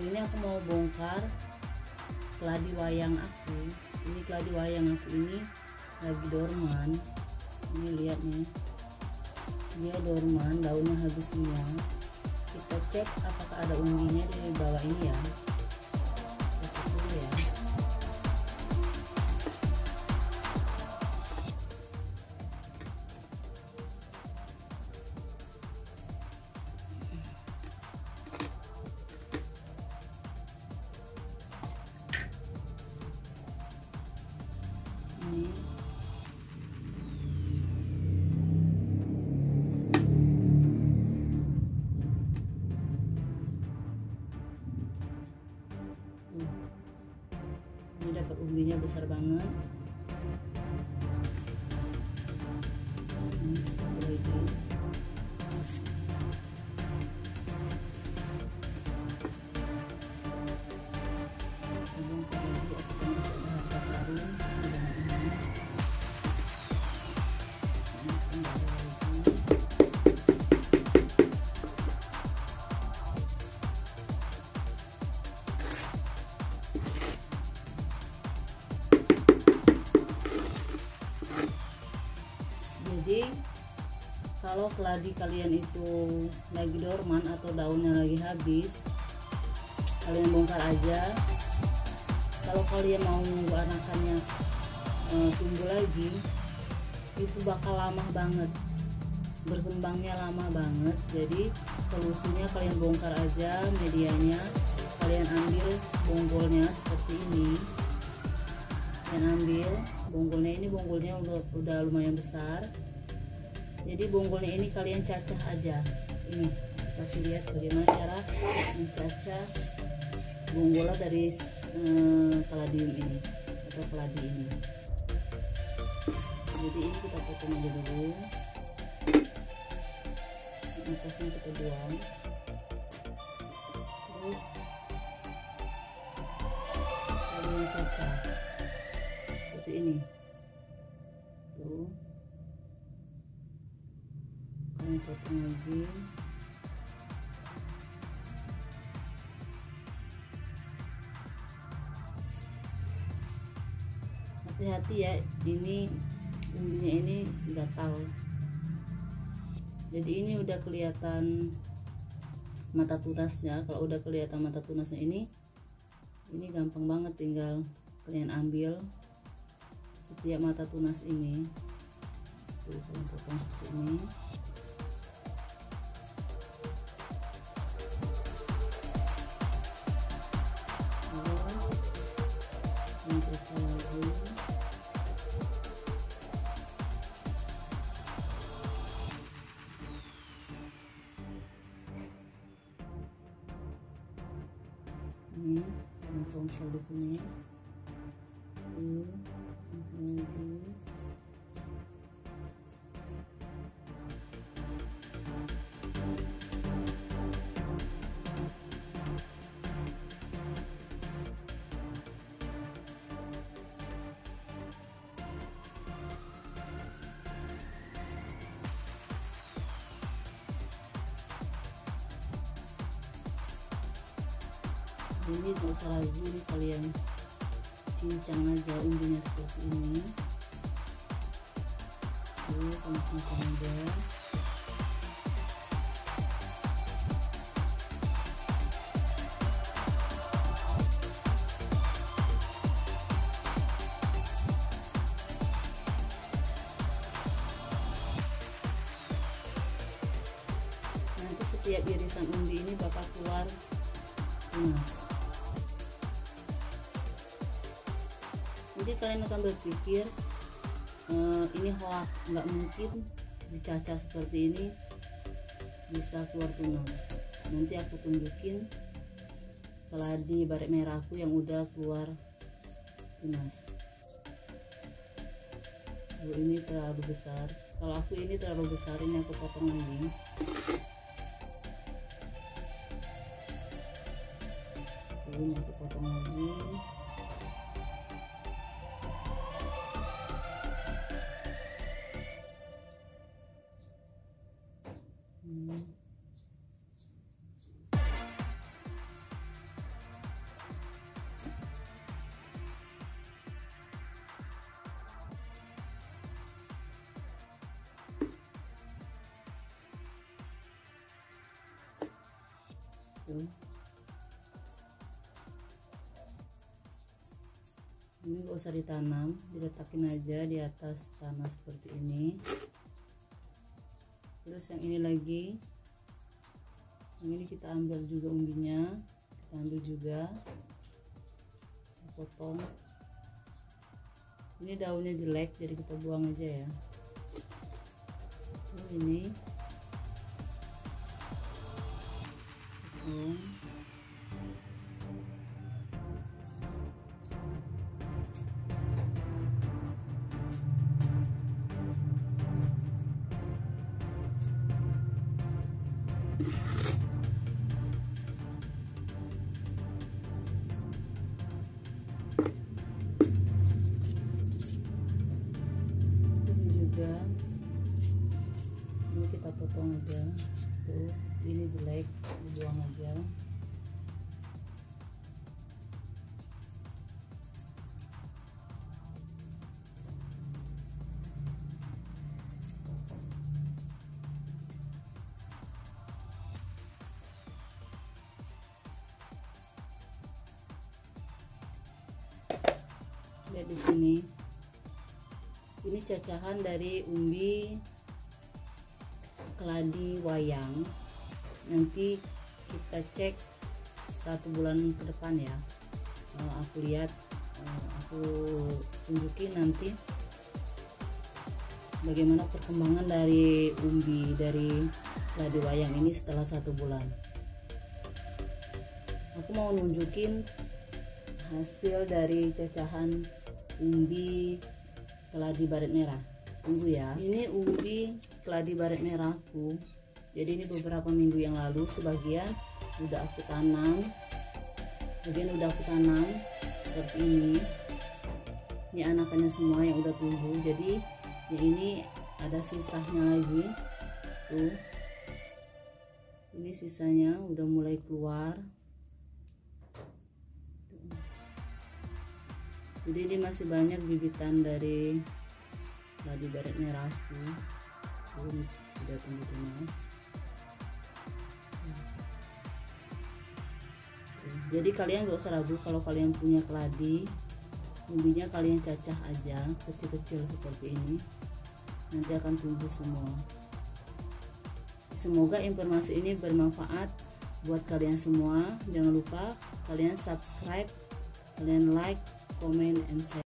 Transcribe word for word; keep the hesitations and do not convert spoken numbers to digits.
Kali ini aku mau bongkar keladi wayang aku. Ini keladi wayang aku ini lagi dorman. Ini lihat nih, dia dorman, daunnya habis semua. Kita cek apakah ada umbinya di bawah ini ya. Kita cek dulu ya. Ini ini dapat umbinya besar banget. Ini satu lagi. Bongkar lagi, aku akan bisa berapa karung dengan ini. Ini kembali lagi. Jadi kalau keladi kalian itu lagi dorman atau daunnya lagi habis, kalian bongkar aja. Kalau kalian mau anakannya e, tumbuh lagi, itu bakal lama banget, berkembangnya lama banget. Jadi solusinya kalian bongkar aja medianya, kalian ambil bonggolnya seperti ini. Kalian ambil bonggolnya, ini bonggolnya udah, udah lumayan besar. Jadi bonggolnya ini kalian cacah aja. Ini kasih lihat bagaimana cara mencacah bonggolnya dari eh, kaladium ini atau keladi ini. Jadi ini kita potong aja dulu. Atasnya kita buang. Terus kalian cacah seperti ini. Tuh. Kalian potong lagi. Hati-hati ya, ini umbinya ini gatal. Jadi ini udah kelihatan mata tunasnya. Kalau udah kelihatan mata tunasnya ini, ini gampang banget, tinggal kalian ambil setiap mata tunas ini. Tuh, kalian potong seperti ini. Ini kita lagi. Ini kita congkel di sini. Tuh, ini lagi. Ini nggak usah lagi, ini kalian cincang aja umbinya seperti ini. Tuh, kalian cincang aja. Nanti setiap irisan umbi ini bakal keluar tunas. Nanti kalian akan berpikir e, ini hoax, nggak mungkin dicacah seperti ini bisa keluar tunas. Nanti aku tunjukin keladi baret merah aku yang udah keluar tunas. Kalau ini terlalu besar, kalau aku ini terlalu besar, ini aku potong lagi. Ini aku potong lagi. Hmm. tuh. Ini gak usah ditanam, diletakin aja di atas tanah seperti ini. Terus yang ini lagi, yang ini kita ambil juga umbinya, kita ambil juga, kita potong. Ini daunnya jelek, jadi kita buang aja ya. Terus ini potong. Ini kita potong aja tuh, ini jelek dibuang aja. Lihat di sini, ini cacahan dari umbi keladi wayang. Nanti kita cek satu bulan ke depan ya. Uh, aku lihat, uh, aku tunjukin nanti bagaimana perkembangan dari umbi dari keladi wayang ini setelah satu bulan. Aku mau nunjukin hasil dari cacahan umbi keladi baret merah. Tunggu ya. Ini umbi keladi baret merahku. Jadi ini beberapa minggu yang lalu, sebagian udah aku tanam, sebagian udah aku tanam seperti ini. Ini anakannya semua yang udah tumbuh. Jadi ya ini ada sisanya lagi. Tuh. Ini sisanya udah mulai keluar. Jadi ini masih banyak bibitan dari keladi baret merahku. Ini sudah tumbuh tunas. Jadi kalian gak usah ragu kalau kalian punya keladi, umbinya kalian cacah aja kecil-kecil seperti ini, nanti akan tumbuh semua. Semoga informasi ini bermanfaat buat kalian semua. Jangan lupa kalian subscribe, kalian like, comment, and share.